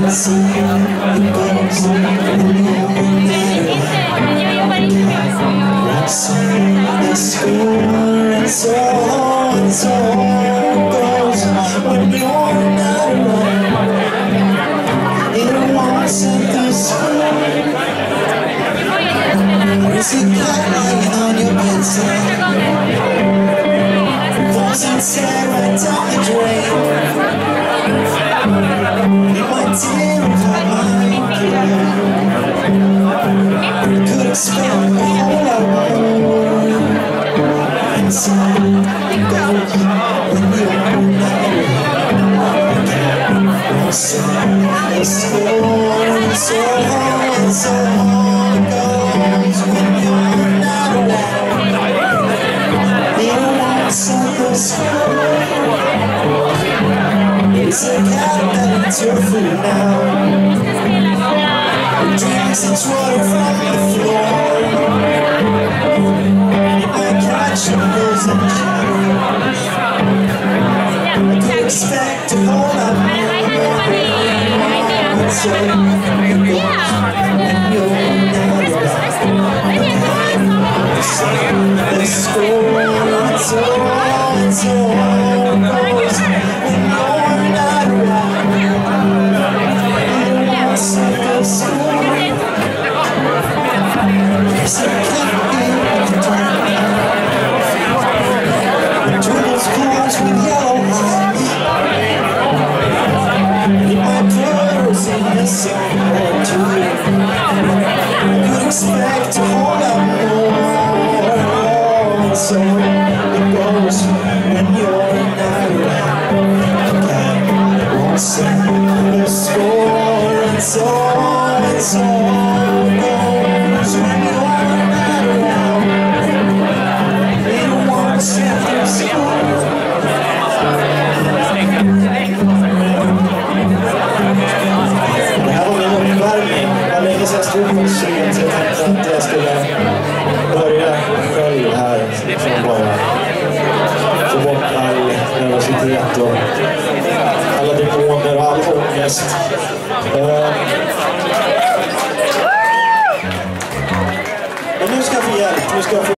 Is it that lying on your bedside? Falls and tear right down the drain. You might tear apart my brain. Could expect all I want. And so it goes when you're not around. So let's go on and so it goes when you're not around. You want something small. It's a cat that's your food now. It drinks its water from the floor. It might catch your nose and shadows. I could expect to hold up more. So it goes when you're not around. Let's go on and so goes when you're not around. You want something small. Yes, I can't be the turtles close with yellow eyes. You might put us in a song or two. I could expect to hold up more. So it goes when you're not around. I won't sing the score and so goes when you're not around. They don't want to sing their score. Det här var min uppvärmning. Det var länge sedan jag stod på scenen, så jag tänkte att jag skulle börja själv här för att bara få bort all nervositet och alla demoner och all ångest. Men nu ska jag få hjälp.